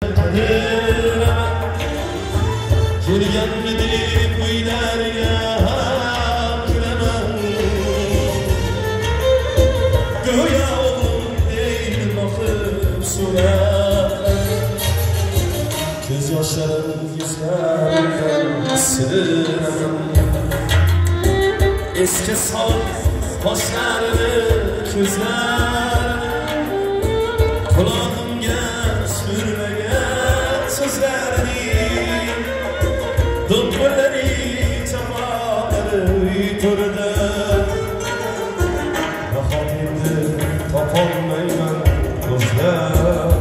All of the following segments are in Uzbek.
Kelganmidib uylarga kiraman go'yo eylmoqib surat ko'z yoshlarim yuzlarimdan siraman eski soch boshlarini ko'zlarini qulog'imga surmagan so'zlarini do'ppilari chamalari turdi vahotimni topolmayman do'stlar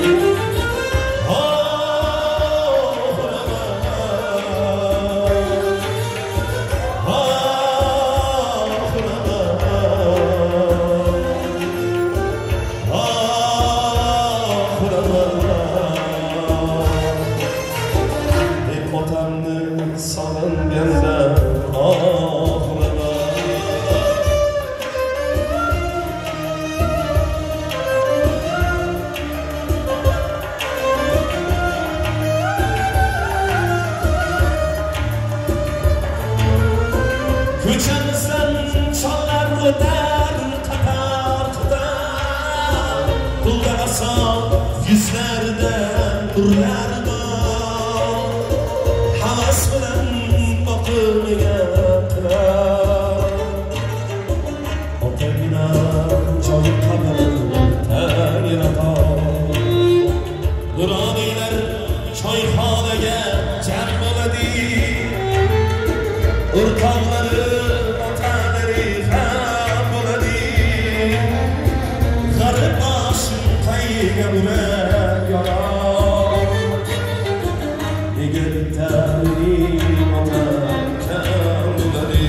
sog'inganda og'raman ko'chamizdan chollar o'tar qator qator pulda ason yuzlarida nurlar bor havas bilan boqilmaga qilar otagina joy qabri tagirator nuroniylar choyxonaga jam bo'ladi o'rtoqlari otalari ham bo'ladi g'arib boshim qayga urar yorar nega bitadi otam kam bo'ladi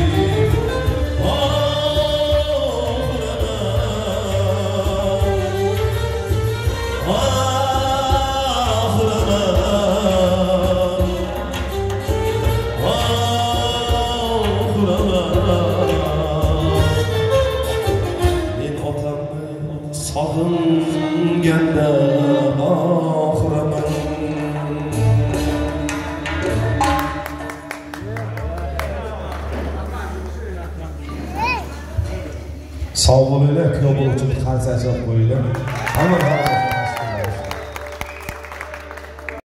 men otamni sog'inganda og'raman sog' bo'linglar, kuyov bo'luvchi bir qarsak qo'yinglar.